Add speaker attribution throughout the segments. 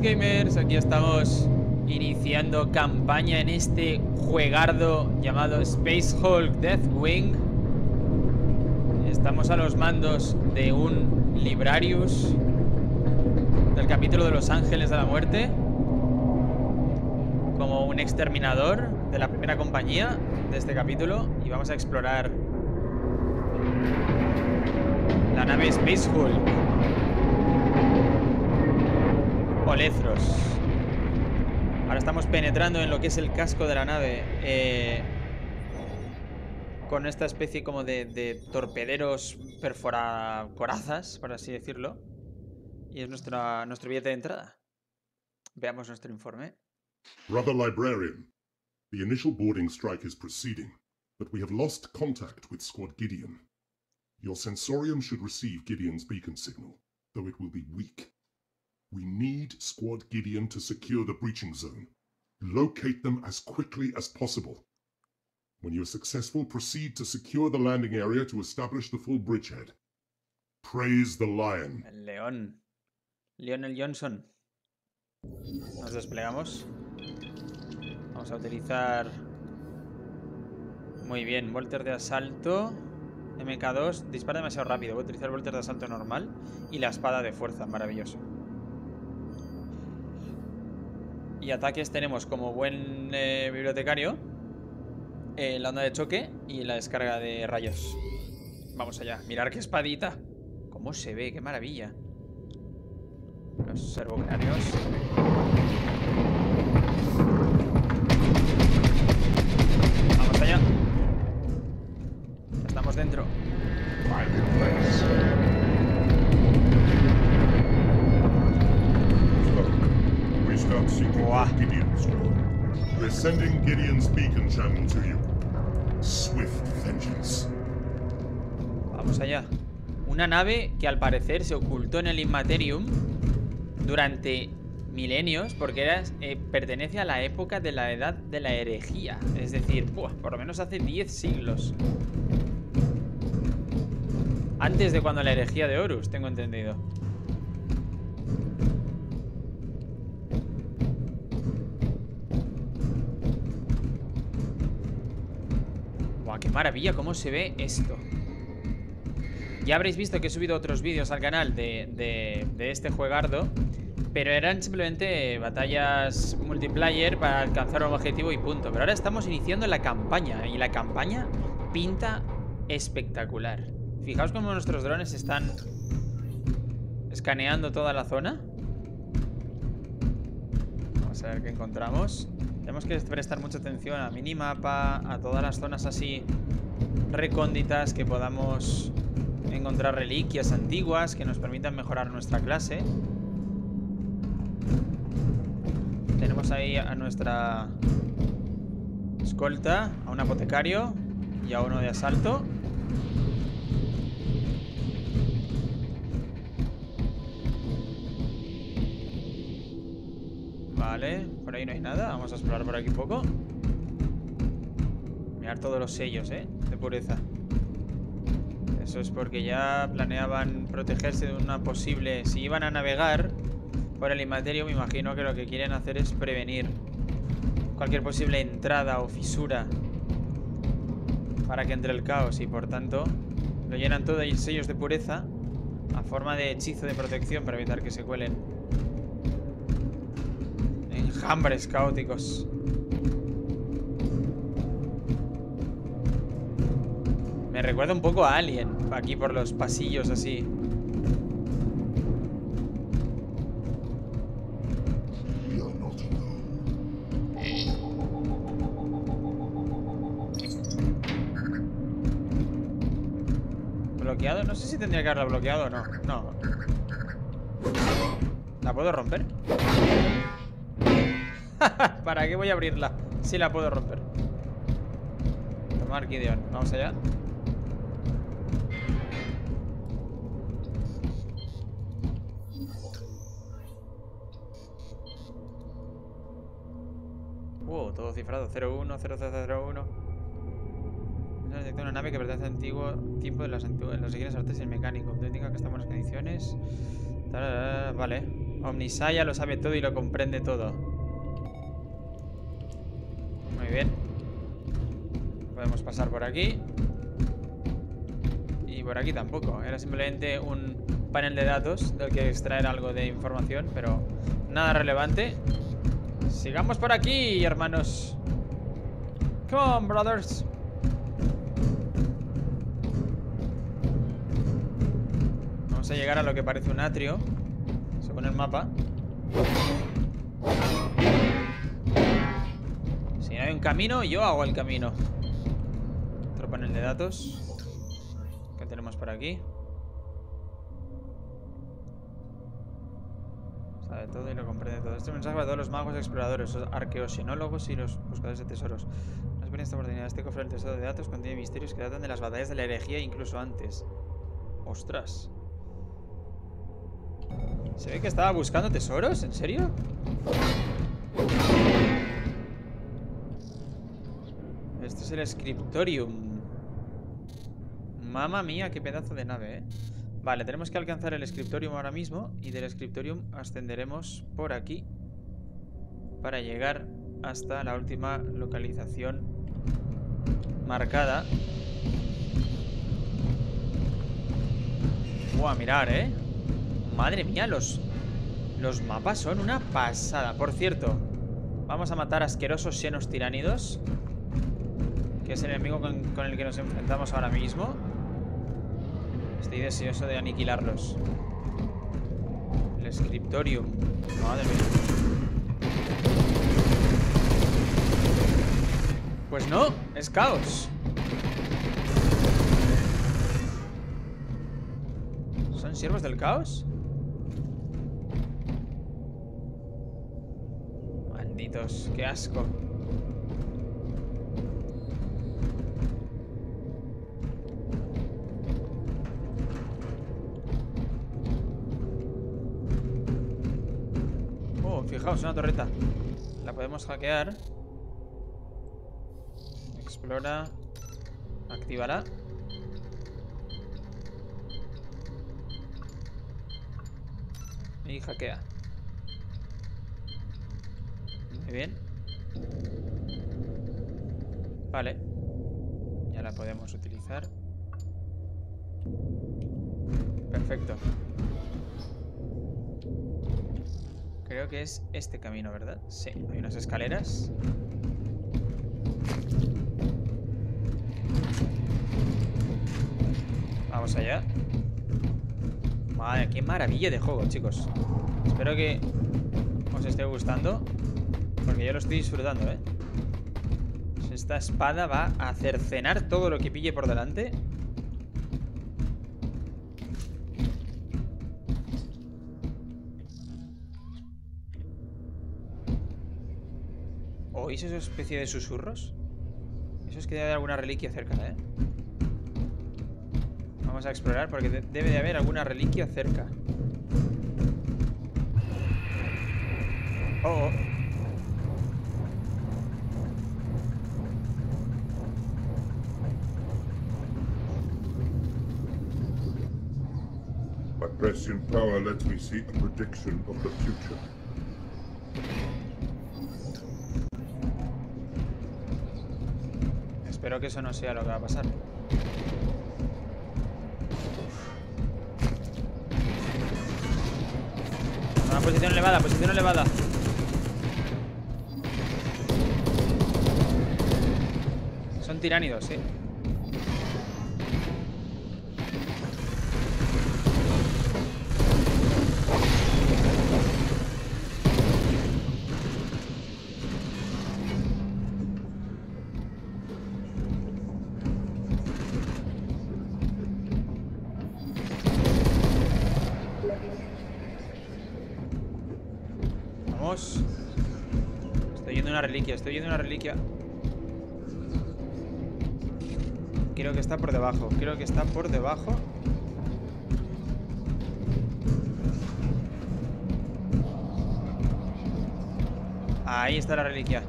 Speaker 1: gamers, aquí estamos iniciando campaña en este juegardo llamado Space Hulk Deathwing. Estamos a los mandos de un Librarius del capítulo de Los Ángeles de la Muerte, como un exterminador de la primera compañía de este capítulo, y vamos a explorar la nave Space Hulk. Olethros. Ahora estamos penetrando en lo que es el casco de la nave, con esta especie como de torpederos perforacorazas, por así decirlo. Y es nuestro billete de entrada. Veamos nuestro informe.
Speaker 2: Brother Librarian, the initial boarding strike is proceeding, but we have lost contact with Squad Gideon. Your sensorium should receive Gideon's beacon signal, though it will be weak. We need Squad Gideon to secure the breaching zone. Locate them as quickly as possible. When you are successful, proceed to secure the landing area to establish the full bridgehead. Praise the Lion.
Speaker 1: El león. Lionel Johnson. Nos desplegamos. Vamos a utilizar... Muy bien, Volter de asalto. MK2. Dispara demasiado rápido. Voy a utilizar Volter de asalto normal. Y la espada de fuerza. Maravilloso. Y ataques tenemos como buen bibliotecario la onda de choque y la descarga de rayos. Vamos allá. Mirar qué espadita. Cómo se ve, qué maravilla. Los servocráneos. Vamos allá. Ya estamos dentro.
Speaker 2: We're sending Gideon's beacon channel to you. Swift vengeance.
Speaker 1: Vamos allá. Una nave que al parecer se ocultó en el Immaterium durante milenios, porque pertenece a la época de la edad de la herejía. Es decir, por lo menos hace 10 siglos. Antes de cuando la herejía de Horus, tengo entendido. ¡Guau, qué maravilla cómo se ve esto! Ya habréis visto que he subido otros vídeos al canal de este juegardo, pero eran simplemente batallas multiplayer para alcanzar un objetivo y punto. Pero ahora estamos iniciando la campaña, y la campaña pinta espectacular. Fijaos cómo nuestros drones están escaneando toda la zona. Vamos a ver qué encontramos. Tenemos que prestar mucha atención a minimapa, a todas las zonas así recónditas, que podamos encontrar reliquias antiguas que nos permitan mejorar nuestra clase. Tenemos ahí a nuestra escolta, a un apotecario y a uno de asalto. Vale, por ahí no hay nada. Vamos a explorar por aquí un poco. Mirar todos los sellos, de pureza. Eso es porque ya planeaban protegerse de una posible... Si iban a navegar por el Immaterium, me imagino que lo que quieren hacer es prevenir cualquier posible entrada o fisura para que entre el caos, y por tanto lo llenan todo de sellos de pureza a forma de hechizo de protección para evitar que se cuelen enjambres caóticos. Me recuerda un poco a Alien, aquí por los pasillos así. ¿Bloqueado? No sé si tendría que haberla bloqueado o no. No. ¿La puedo romper? ¿Para qué voy a abrirla si la puedo romper? Tomar Gideon. Vamos allá. Todo cifrado. 01, 0001. Detecta una nave que pertenece al antiguo tiempo de los siguientes artes y el mecánico. Te indica que está en buenas condiciones. Vale. Omnisaya lo sabe todo y lo comprende todo. Muy bien. Podemos pasar por aquí. Y por aquí tampoco. Era simplemente un panel de datos del que extraer algo de información, pero nada relevante. Sigamos por aquí, hermanos. Come on, brothers. Vamos a llegar a lo que parece un atrio, según el mapa. Si no hay un camino, yo hago el camino. Otro panel de datos. ¿Qué tenemos por aquí? Sabe todo y lo comprende todo. Este mensaje va a todos los magos exploradores, los arqueosinólogos y los buscadores de tesoros. No esperen esta oportunidad. Este cofre del tesoro de datos contiene misterios que datan de las batallas de la herejía, incluso antes. ¡Ostras! ¿Se ve que estaba buscando tesoros? ¿En serio? Este es el Scriptorium. Mamma mía, qué pedazo de nave, ¿eh? Vale, tenemos que alcanzar el Scriptorium ahora mismo. Y del Scriptorium ascenderemos por aquí para llegar hasta la última localización marcada. Buah, mirar, ¿eh? Madre mía, los mapas son una pasada. Por cierto, vamos a matar a asquerosos xenos tiránidos, que es el enemigo con el que nos enfrentamos ahora mismo. Estoy deseoso de aniquilarlos. El Scriptorium. Madre mía. Pues no, es caos. ¿Son siervos del caos? Malditos, qué asco. Fijaos, una torreta. La podemos hackear. Explora. Actívala. Y hackea. Muy bien. Vale. Ya la podemos utilizar. Perfecto. Creo que es este camino, ¿verdad? Sí, hay unas escaleras. Vamos allá. Madre, qué maravilla de juego, chicos. Espero que os esté gustando, porque yo lo estoy disfrutando, ¿eh? Esta espada va a cercenar todo lo que pille por delante. ¿Oís esa especie de susurros? Eso es que debe haber alguna reliquia cerca, ¿eh? Vamos a explorar porque debe de haber alguna reliquia cerca. Oh, oh.
Speaker 2: My prescient power lets me see a prediction of the future.
Speaker 1: Espero que eso no sea lo que va a pasar. Una posición elevada, posición elevada. Son tiránidos, sí. Vamos. Estoy viendo una reliquia, estoy viendo una reliquia. Creo que está por debajo, creo que está por debajo. Ahí está la reliquia.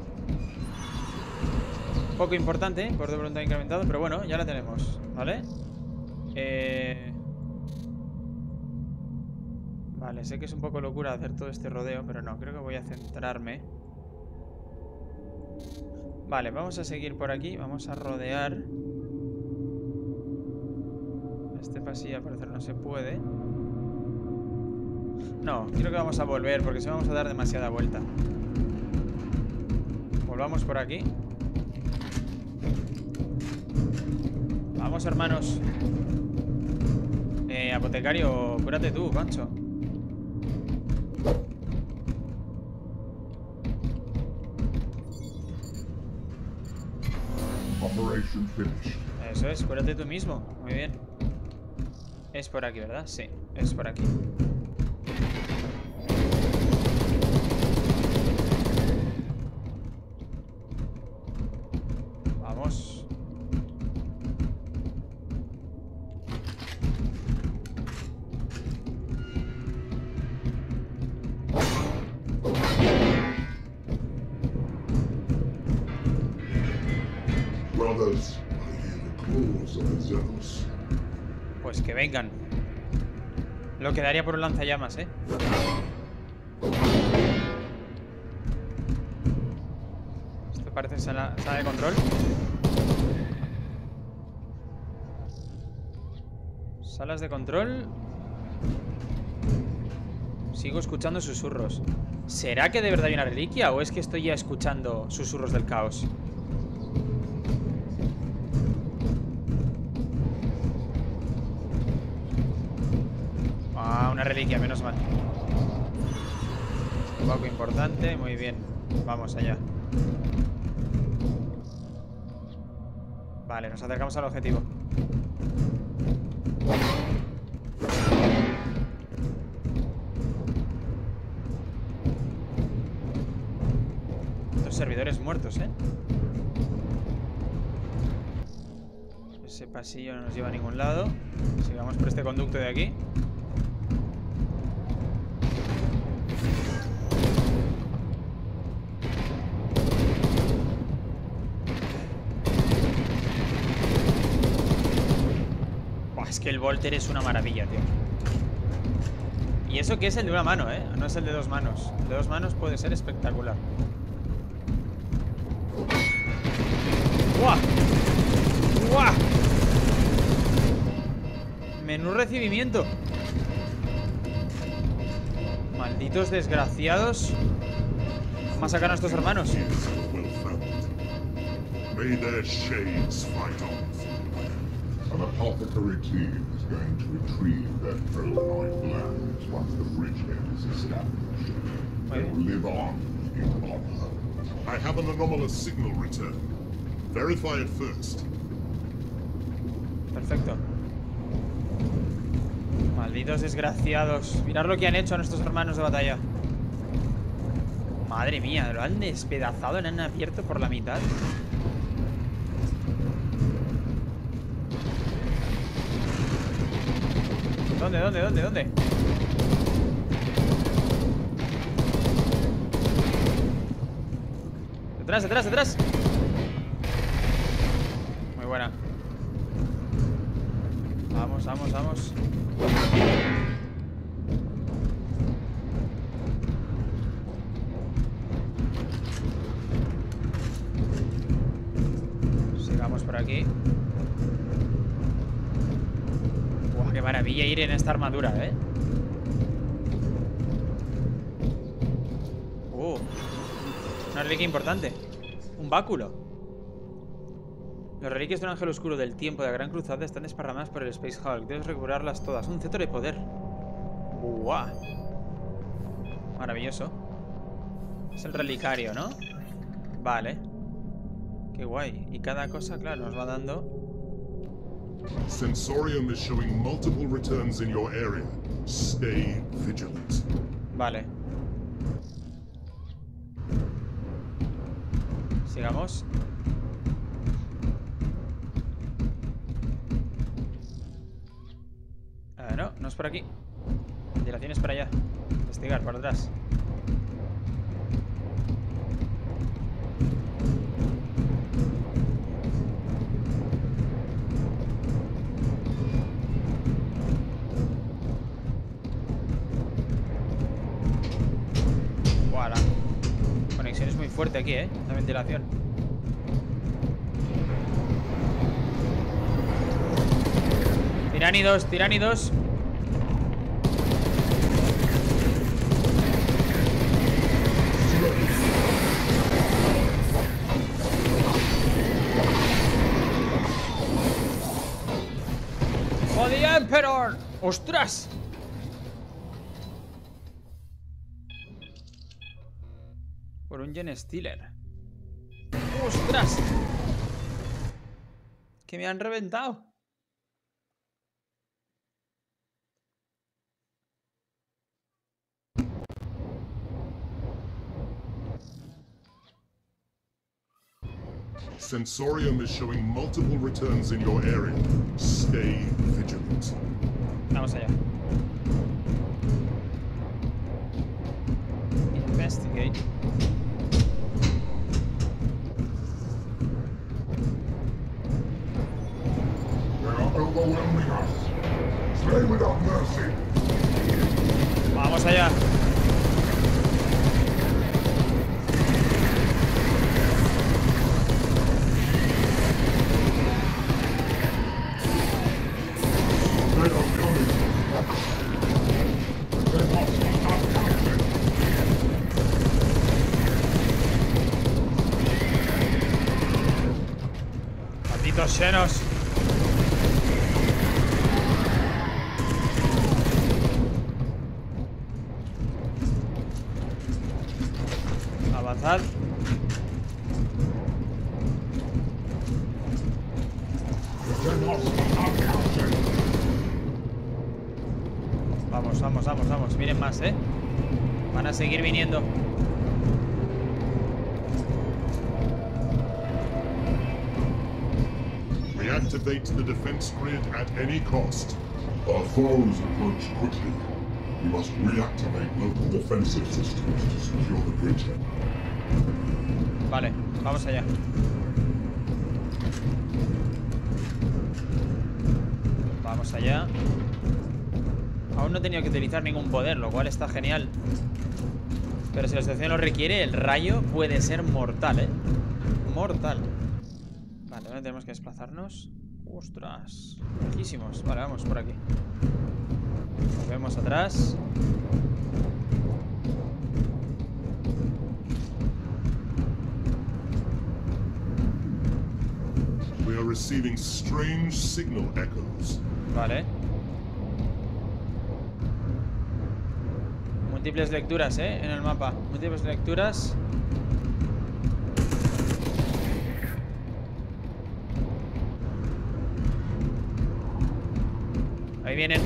Speaker 1: Poco importante, por de voluntad incrementado, pero bueno, ya la tenemos, ¿vale? Vale, sé que es un poco locura hacer todo este rodeo, pero no, creo que voy a centrarme. Vale, vamos a seguir por aquí, vamos a rodear. Este pasillo al parecer no se puede. No, creo que vamos a volver porque si vamos a dar demasiada vuelta. Volvamos por aquí. Vamos, hermanos. Apotecario, cúrate tú, Pancho.
Speaker 2: Operation finished.
Speaker 1: Eso es, cúrate tú mismo. Muy bien. Es por aquí, ¿verdad? Sí, es por aquí. Vamos.
Speaker 2: Brothers, I hear the claws of the Zealous.
Speaker 1: Pues que vengan. Lo quedaría por un lanzallamas, ¿eh? Esto parece sala de control. Salas de control. Sigo escuchando susurros. ¿Será que de verdad hay una reliquia o es que estoy ya escuchando susurros del caos? Ah, una reliquia, menos mal. Un poco importante, muy bien. Vamos allá. Vale, nos acercamos al objetivo. Estos servidores muertos, ¿eh? Ese pasillo no nos lleva a ningún lado. Sigamos por este conducto de aquí. Es que el Volter es una maravilla, tío. Y eso que es el de una mano, ¿eh? No es el de dos manos. El de dos manos puede ser espectacular. ¡Guau! ¡Guau! Menú recibimiento. Malditos desgraciados. Vamos a sacar a nuestros hermanos.
Speaker 2: May their shades fight on. An apothecary team is going to retrieve their Prolinoid lands once the bridgehead is established. They will live on in honor. I have an anomalous signal return. Verify it first.
Speaker 1: Perfecto. Malditos desgraciados. Mirad lo que han hecho a nuestros hermanos de batalla. Madre mía, lo han despedazado, lo han abierto por la mitad. ¿Dónde? Detrás. Muy buena. Vamos. Sigamos por aquí. Buah, qué maravilla ir en esta armadura, ¿eh? Una reliquia importante. Un báculo. Las reliquias de un ángel oscuro del tiempo de la Gran Cruzada están desparramadas por el Space Hulk. Debes recuperarlas todas. Un cetro de poder. ¡Buah! Maravilloso. Es el relicario, ¿no? Vale. Qué guay. Y cada cosa, claro, nos va dando...
Speaker 2: Sensorium is showing multiple returns in your area. Stay vigilant.
Speaker 1: Vale. Sigamos. No es por aquí. Ventilación es para allá. Investigar, por atrás. fuerte aquí, la ventilación. Tiránidos, tiránidos. ¡Oh, the Emperor! ¡Ostras! Por un Gen Stealer. ¡Ostras! Que me han reventado.
Speaker 2: Sensorium is showing multiple returns in your area. Stay vigilant.
Speaker 1: Vamos allá. Investigate.
Speaker 2: They are overwhelming us. Stay without mercy.
Speaker 1: Vamos allá. Malditos senos. Avanzad. Vamos, vamos, vamos, vamos. Miren más, Van a seguir viniendo.
Speaker 2: Reactivate the defense grid at any cost. Our foes approach quickly. We must reactivate local defensive systems to secure the bridgehead.
Speaker 1: Vale, vamos allá. Vamos allá. Aún no he tenido que utilizar ningún poder, lo cual está genial. Pero si la situación lo requiere, el rayo puede ser mortal, Mortal. Vale, ahora tenemos que desplazarnos. ¡Ostras! Lejísimos. Vale, vamos por aquí. Nos vemos atrás.
Speaker 2: We are receiving strange signal echoes.
Speaker 1: Vale. Múltiples lecturas, en el mapa. Múltiples lecturas. Ahí vienen.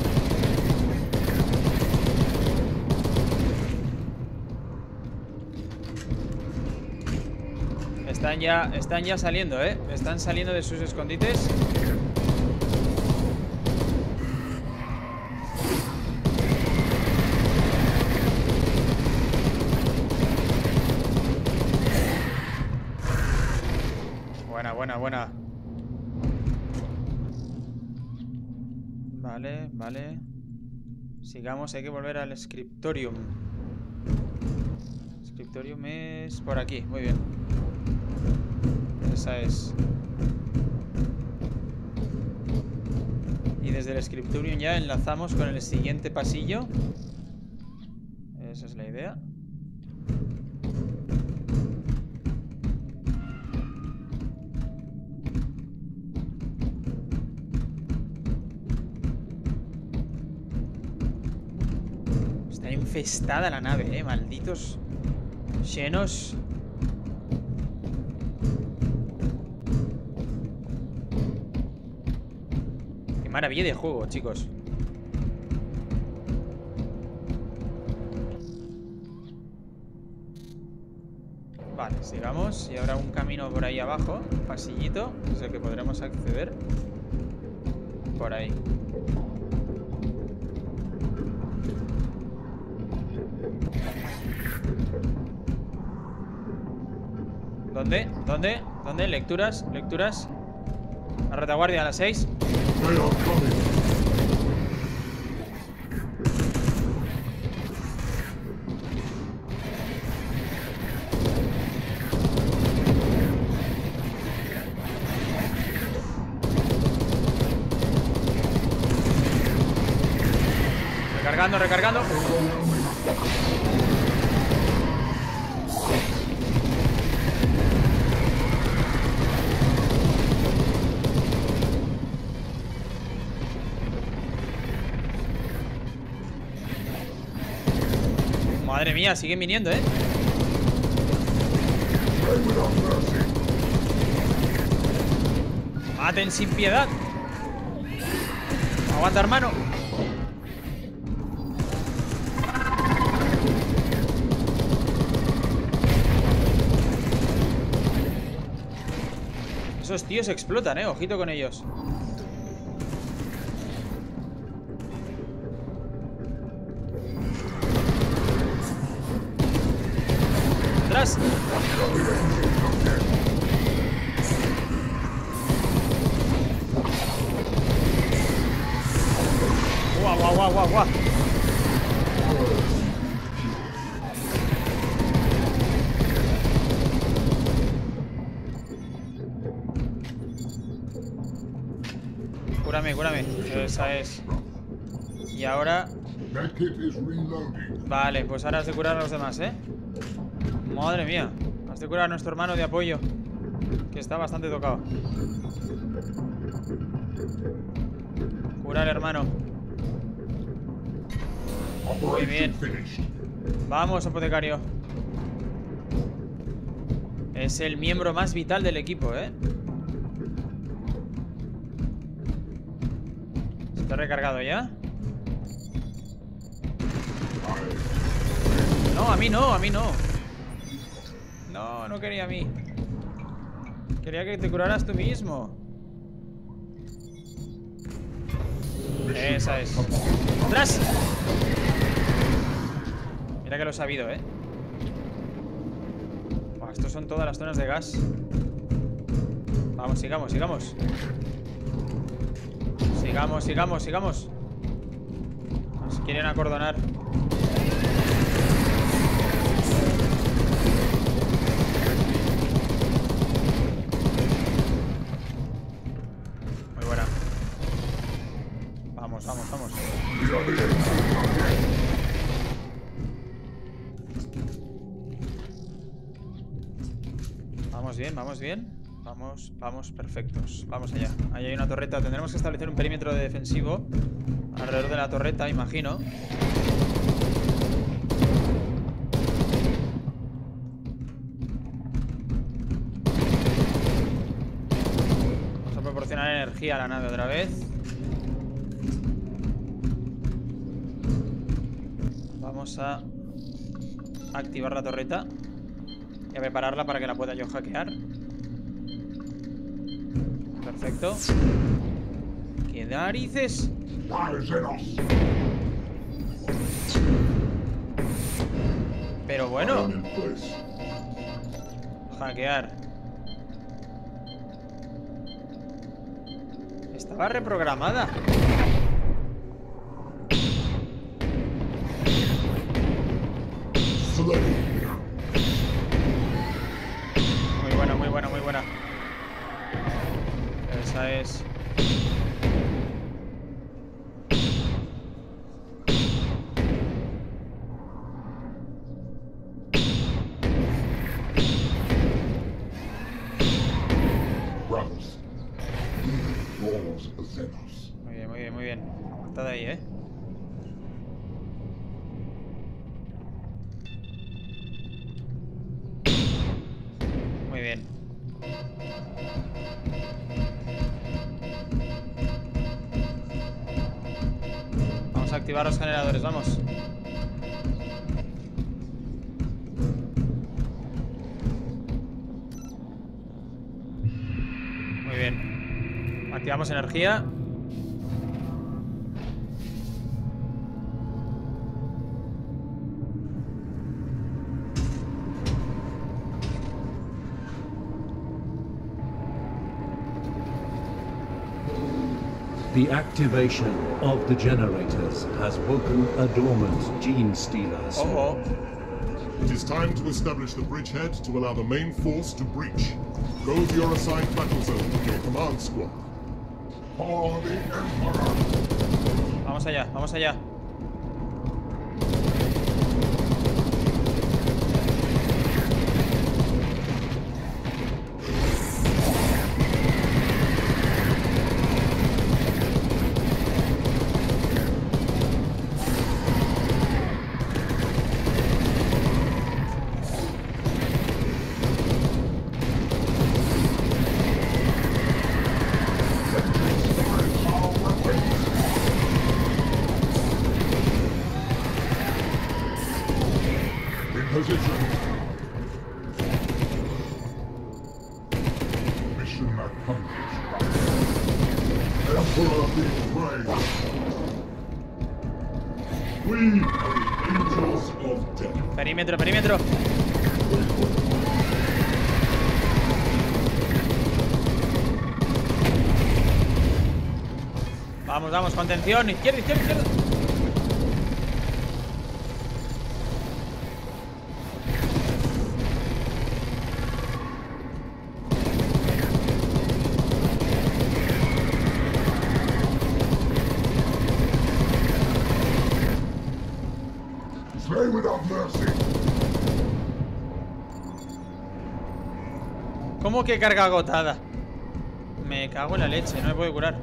Speaker 1: Están ya saliendo, Están saliendo de sus escondites. Buena. Vale. Sigamos, hay que volver al Scriptorium. Scriptorium es por aquí, muy bien. Esa es. Y desde el Scriptorium ya enlazamos con el siguiente pasillo. Esa es la idea. Está infestada la nave, malditos llenos. Qué maravilla de juego, chicos. Vale, sigamos. Y habrá un camino por ahí abajo, un pasillito, desde el que podremos acceder. Por ahí. ¿Dónde? Lecturas. La retaguardia a las 6. Recargando, recargando. Madre mía, siguen viniendo, ¿eh? Maten sin piedad. Aguanta, hermano. Esos tíos explotan, ojito con ellos. ¡Atrás! ¡Guau, guau, guau, guau, guau! Cúrame, cúrame. Esa es. Y ahora... Vale, pues ahora has de curar a los demás, ¿eh? Madre mía. Has de curar a nuestro hermano de apoyo, que está bastante tocado. Curar, hermano. Muy bien. Vamos, apotecario. Es el miembro más vital del equipo, ¿eh? ¿Está recargado ya? No, a mí no, a mí no. No, no quería a mí. Quería que te curaras tú mismo. Esa es. ¡Atrás! Mira que lo he sabido, ¿eh? Buah, estos son todas las zonas de gas. Vamos, sigamos, sigamos. Sigamos, sigamos, sigamos. Nos quieren acordonar. Muy buena. Vamos, vamos, vamos. Vamos bien, vamos bien. Vamos, vamos, perfectos. Vamos allá. Ahí hay una torreta. Tendremos que establecer un perímetro defensivo alrededor de la torreta, imagino. Vamos a proporcionar energía a la nave otra vez. Vamos a activar la torreta y a prepararla para que la pueda yo hackear. Perfecto. ¿Qué narices? Pero bueno. Hackear. Estaba reprogramada. Muy buena, muy buena, muy buena. Esa es. Muy bien, muy bien, muy bien. Está de ahí, ¿eh? Muy bien. Vamos a activar los generadores, vamos. Muy bien. Activamos energía.
Speaker 3: The activation of the generators has woken a dormant gene stealer.
Speaker 1: Oh,
Speaker 2: It is time to establish the bridgehead to allow the main force to breach. Go to your assigned battle zone with your command squad. For the Emperor.
Speaker 1: Vamos allá, vamos allá.
Speaker 2: position. Mission accomplished. Emperor be praised. We are the angels of death.
Speaker 1: Perímetro, perímetro. Vamos, vamos, contención. Izquierda, izquierda, izquierda.
Speaker 2: Slay without mercy.
Speaker 1: ¿Cómo que carga agotada? Me cago en la leche, no me puedo curar.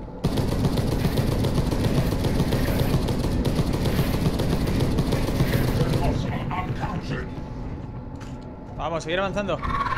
Speaker 1: Vamos, seguir avanzando.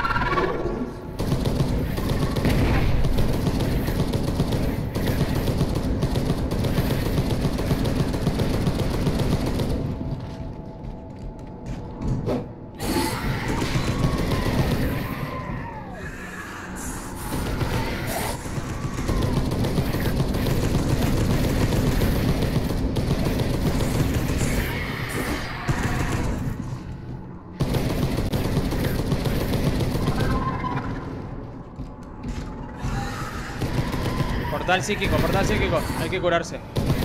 Speaker 1: Portal psíquico, hay que curarse.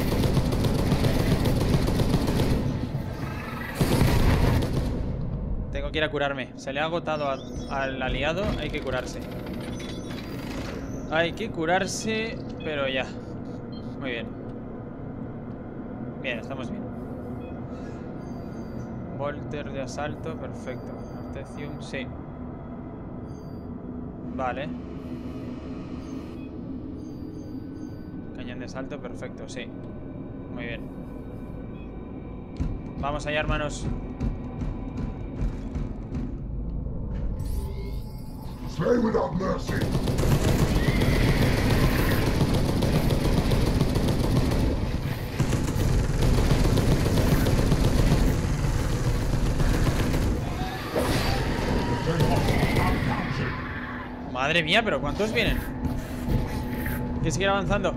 Speaker 1: Tengo que ir a curarme. Se le ha agotado al aliado, hay que curarse. Hay que curarse, pero ya. Muy bien. Bien, estamos bien. Volter de asalto, perfecto. Artecium, sí. Vale. Cañón de salto, perfecto, sí. Muy bien. Vamos allá, hermanos.
Speaker 2: Slay without mercy.
Speaker 1: Madre mía, pero ¿cuántos vienen? Hay que seguir avanzando.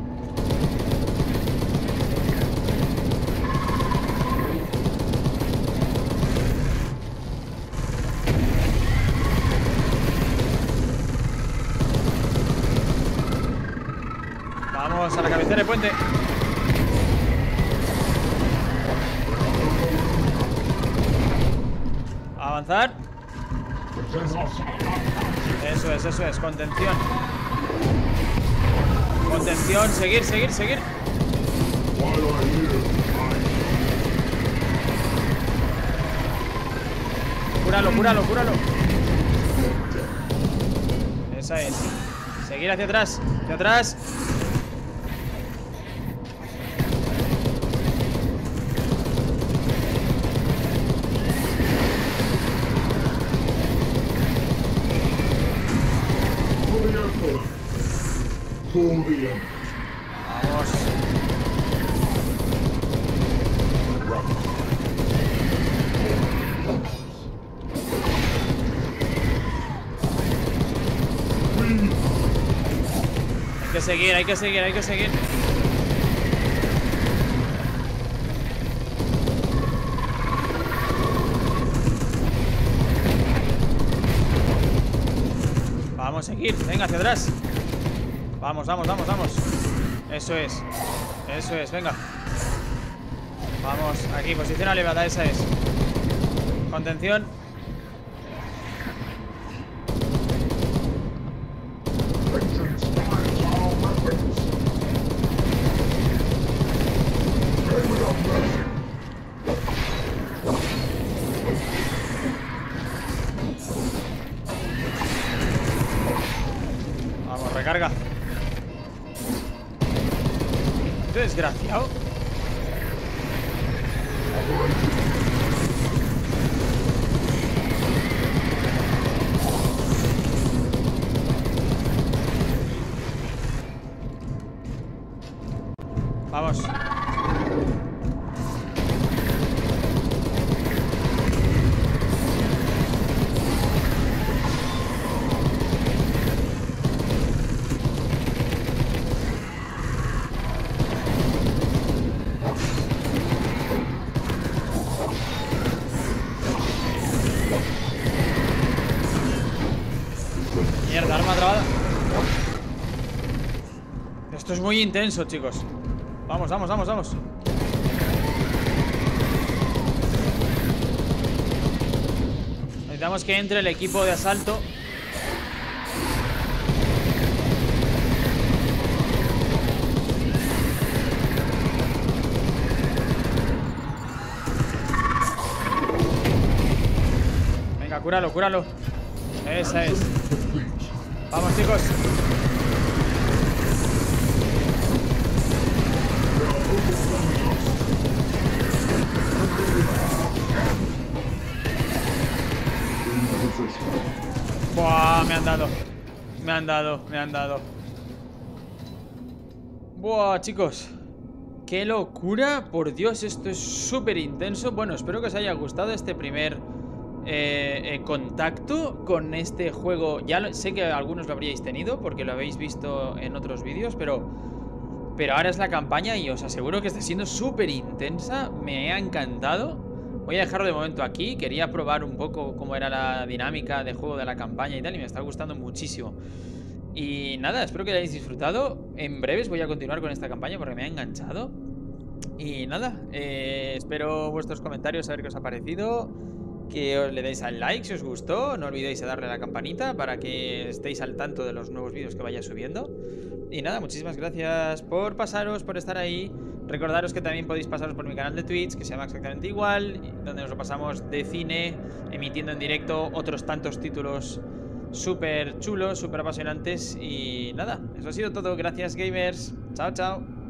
Speaker 1: Vamos a la cabecera del puente. Avanzar. Eso es, contención. Contención, seguir. Cúralo. Esa es. Seguir hacia atrás. Vamos. Hay que seguir. Vamos a seguir, venga, hacia atrás. Vamos. Eso es, venga. Vamos, aquí, posición elevada, esa es. Contención. Vamos, recarga. Este desgraciado. Vamos. es muy intenso, chicos. Vamos, vamos, vamos, vamos. Necesitamos que entre el equipo de asalto. Venga, cúralo, cúralo. Esa es. Vamos, chicos. Buah, me han dado. Me han dado, me han dado. Buah, chicos. ¡Qué locura! Por Dios, esto es súper intenso. Bueno, espero que os haya gustado este primer contacto con este juego. Ya sé que algunos lo habríais tenido porque lo habéis visto en otros vídeos, pero ahora es la campaña y os aseguro que está siendo súper intensa. Me ha encantado. Voy a dejarlo de momento aquí. Quería probar un poco cómo era la dinámica de juego de la campaña y tal, y me está gustando muchísimo. Y nada, espero que hayáis disfrutado. En breves voy a continuar con esta campaña porque me ha enganchado. Y nada, espero vuestros comentarios, a ver qué os ha parecido. Que os le deis al like si os gustó. No olvidéis de darle a la campanita para que estéis al tanto de los nuevos vídeos que vaya subiendo. Y nada, muchísimas gracias por pasaros, por estar ahí. Recordaros que también podéis pasaros por mi canal de Twitch, que se llama exactamente igual, donde nos lo pasamos de cine, emitiendo en directo otros tantos títulos súper chulos, súper apasionantes. Y nada, eso ha sido todo. Gracias, gamers. Chao, chao.